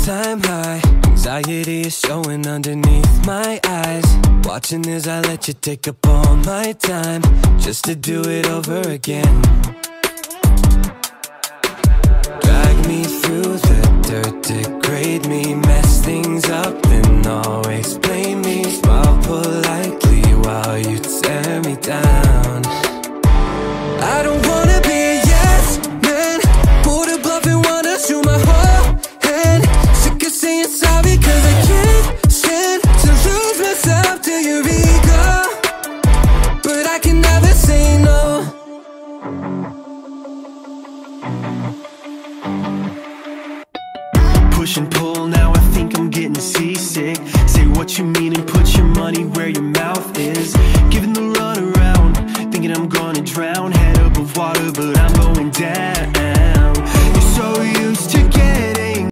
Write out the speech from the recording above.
all-time high. Anxiety is showing underneath my eyes. Watching as I let you take up all my time, just to do it over again. Drag me through the dirt, degrade me, mess things up and always blame me. Smile politely while you tear me down. I don't wanna be a yes man, pull the bluff and wanna shoot my whole hand. Sick of saying sorry cause I can't stand to lose myself to your ego, but I can never say no. Push and pull, now I think I'm getting seasick. Say what you mean and put your money where your mouth is. Giving the run around, thinking I'm gonna drown. Head above water but I'm going down.